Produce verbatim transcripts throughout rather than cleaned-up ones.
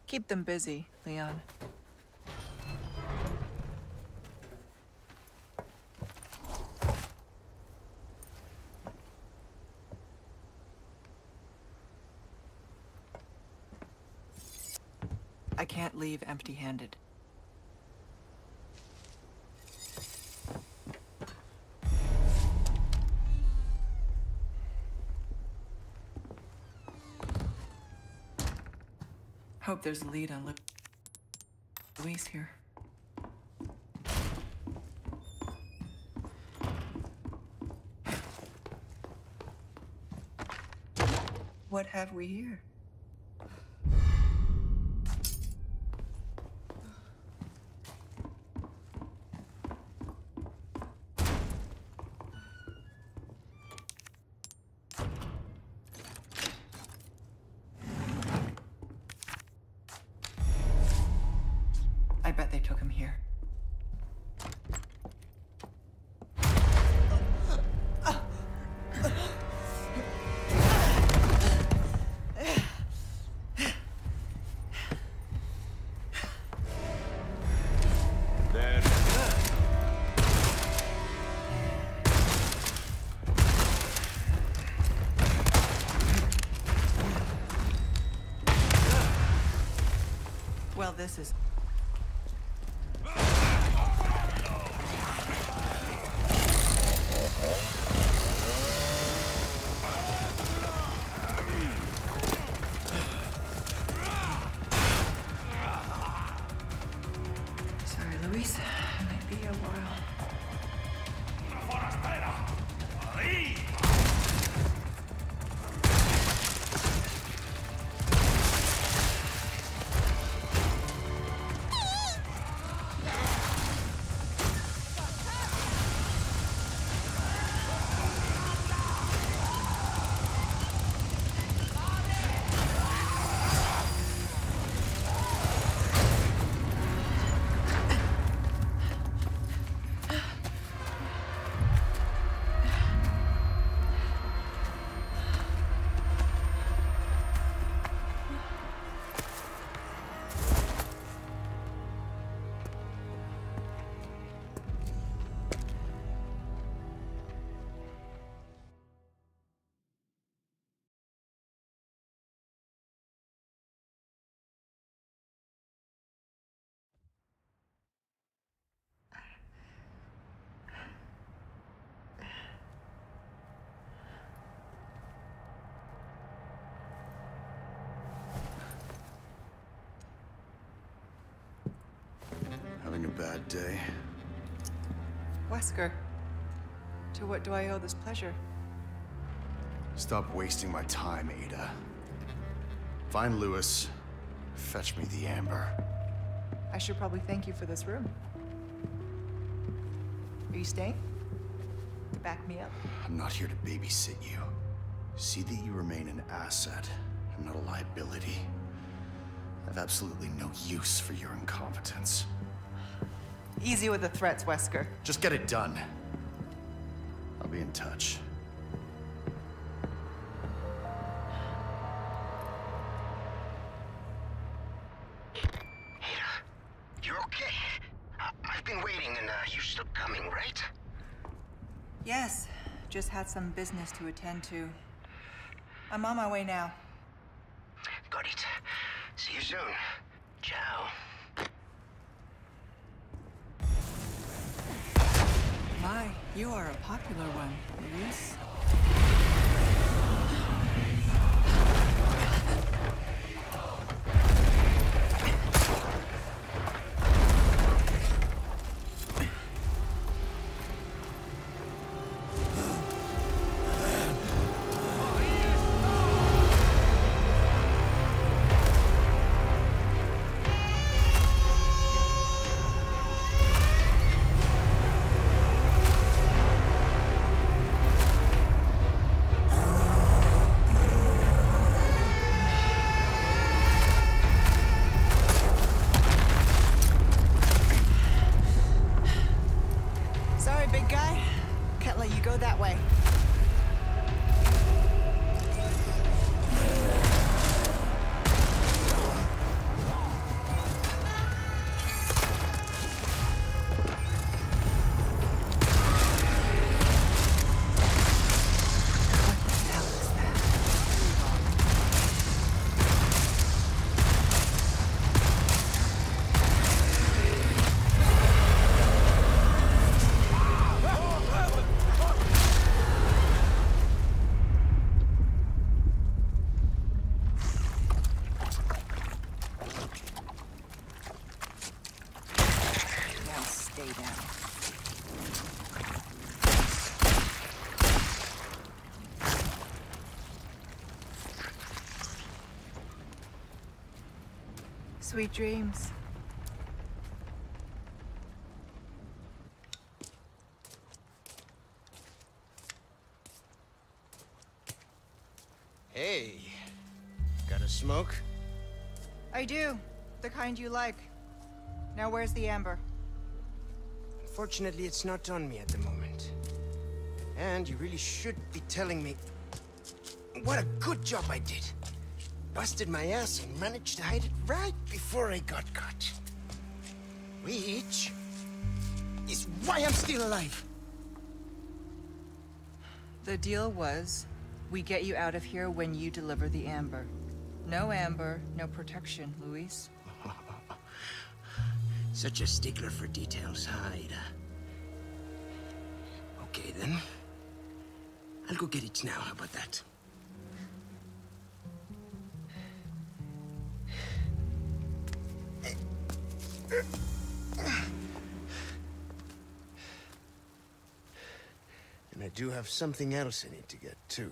Keep them busy, Leon. I can't leave empty-handed. Hope there's a lead on Lu- Luis here. What have we here? I bet they took him here. Well, this is... Sorry, Luis. It might be a while. Having a bad day? Wesker, to what do I owe this pleasure? Stop wasting my time, Ada. Find Lewis. Fetch me the amber. I should probably thank you for this room. Are you staying? To back me up? I'm not here to babysit you. See that you remain an asset and not a liability. I have absolutely no use for your incompetence. Easy with the threats, Wesker. Just get it done. I'll be in touch. Ada, you're okay? I I've been waiting and uh, you're still coming, right? Yes, just had some business to attend to. I'm on my way now. Got it. See you soon. Ciao. My, you are a popular one, Luis. That way. Sweet dreams. Hey, got a smoke? I do. The kind you like. Now where's the amber? Unfortunately, it's not on me at the moment. And you really should be telling me what a good job I did. Busted my ass and managed to hide it right before I got caught. Which is why I'm still alive. The deal was, we get you out of here when you deliver the amber. No amber, no protection, Luis. Such a stickler for details, huh, Ada? Okay, then. I'll go get it now, how about that? And I do have something else I need to get, too.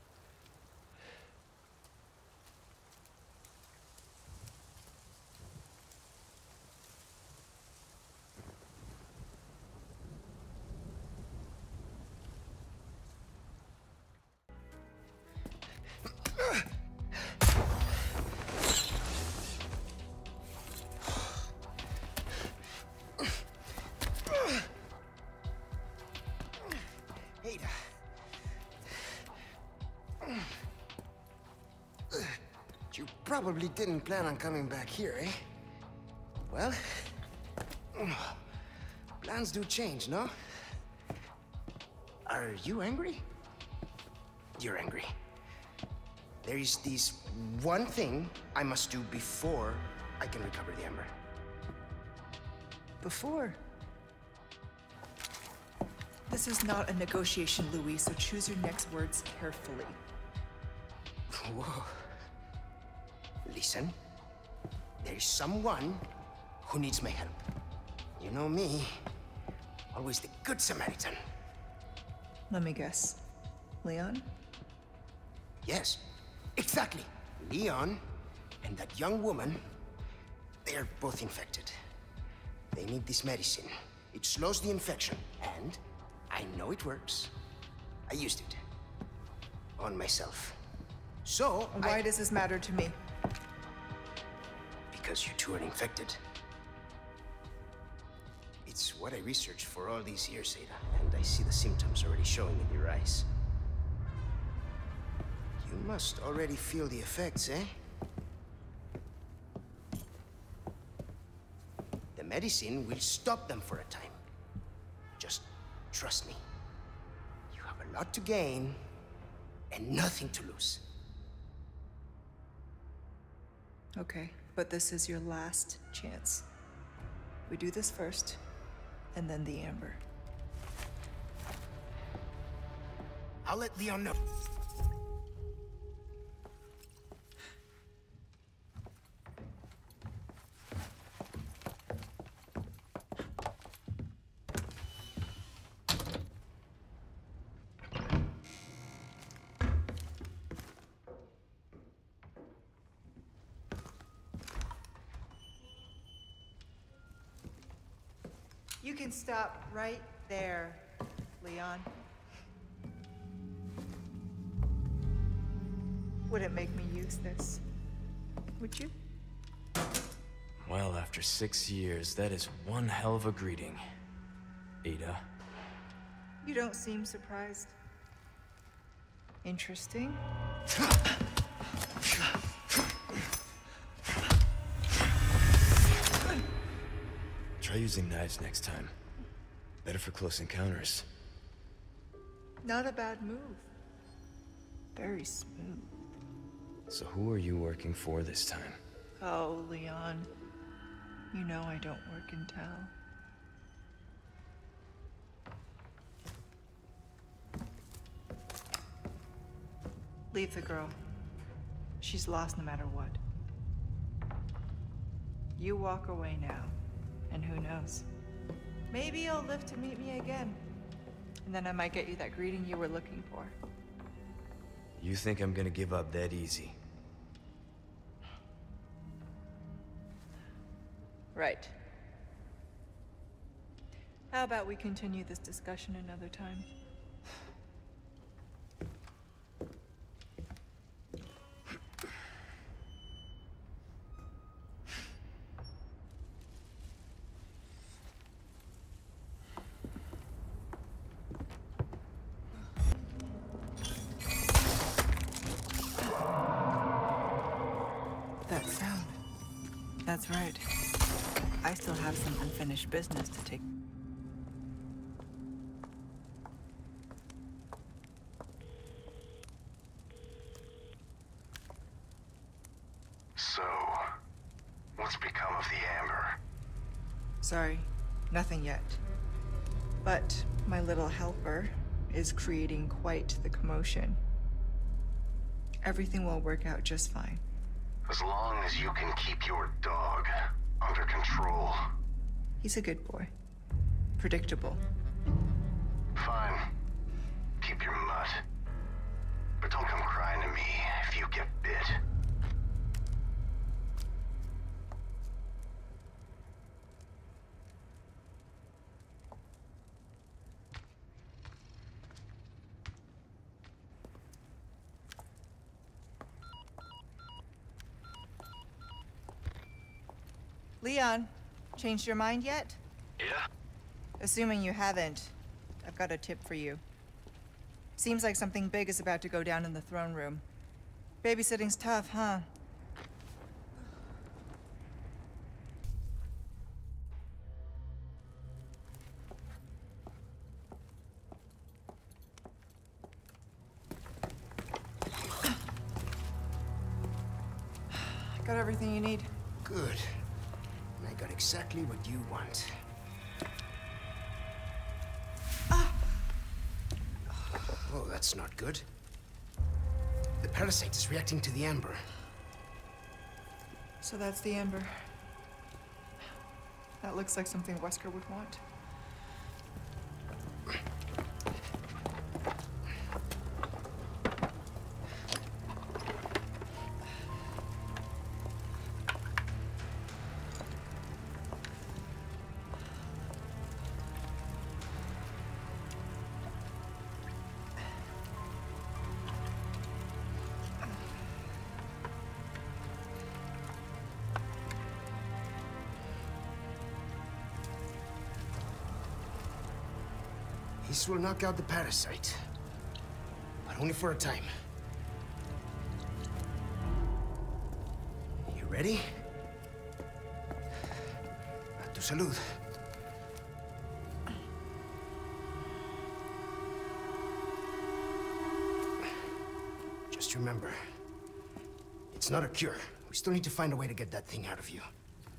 You probably didn't plan on coming back here, eh? Well, plans do change, no? Are you angry? You're angry. There is this one thing I must do before I can recover the amber. Before? This is not a negotiation, Luis, so choose your next words carefully. Whoa. Listen, there is someone who needs my help. You know me, always the good Samaritan. Let me guess. Leon? Yes, exactly. Leon and that young woman, they're both infected. They need this medicine. It slows the infection, and I know it works. I used it on myself. So, Why I... does this matter to me? Because you two are infected. It's what I researched for all these years, Ada, and I see the symptoms already showing in your eyes. You must already feel the effects, eh? The medicine will stop them for a time. Just trust me. You have a lot to gain and nothing to lose. Okay, but this is your last chance. We do this first, and then the amber. I'll let Leon know. You can stop right there, Leon. Wouldn't make me use this, would you? Well, after six years, that is one hell of a greeting, Ada. You don't seem surprised. Interesting. Try using knives next time. Better for close encounters. Not a bad move. Very smooth. So who are you working for this time? Oh, Leon. You know I don't work in town. Leave the girl. She's lost no matter what. You walk away now, and who knows? Maybe you'll live to meet me again. And then I might get you that greeting you were looking for. You think I'm gonna give up that easy? Right. How about we continue this discussion another time? That sound. That's right. I still have some unfinished business to take. So, what's become of the amber? Sorry, nothing yet. But my little helper is creating quite the commotion. Everything will work out just fine. As long as you can keep your dog under control. He's a good boy. Predictable. Fine. Keep your mutt. But don't come crying to me if you get bit. Leon, changed your mind yet? Yeah? Assuming you haven't, I've got a tip for you. Seems like something big is about to go down in the throne room. Babysitting's tough, huh? Got everything you need. Good. And I got exactly what you want. Ah. Oh, that's not good. The parasite is reacting to the amber. So that's the amber. That looks like something Wesker would want. This will knock out the parasite. But only for a time. You ready? A tu salud. Just remember, it's not a cure. We still need to find a way to get that thing out of you.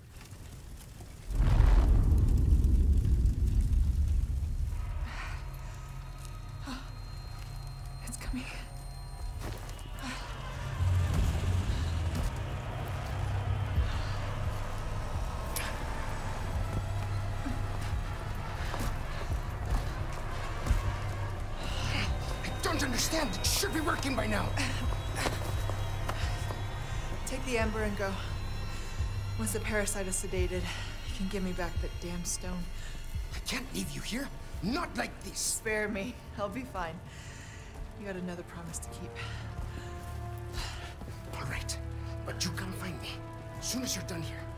Understand, it should be working by now. Take the amber and go. Once the parasite is sedated, you can give me back that damn stone. I can't leave you here. Not like this. Spare me. I'll be fine. You got another promise to keep. All right, but you come find me as soon as you're done here.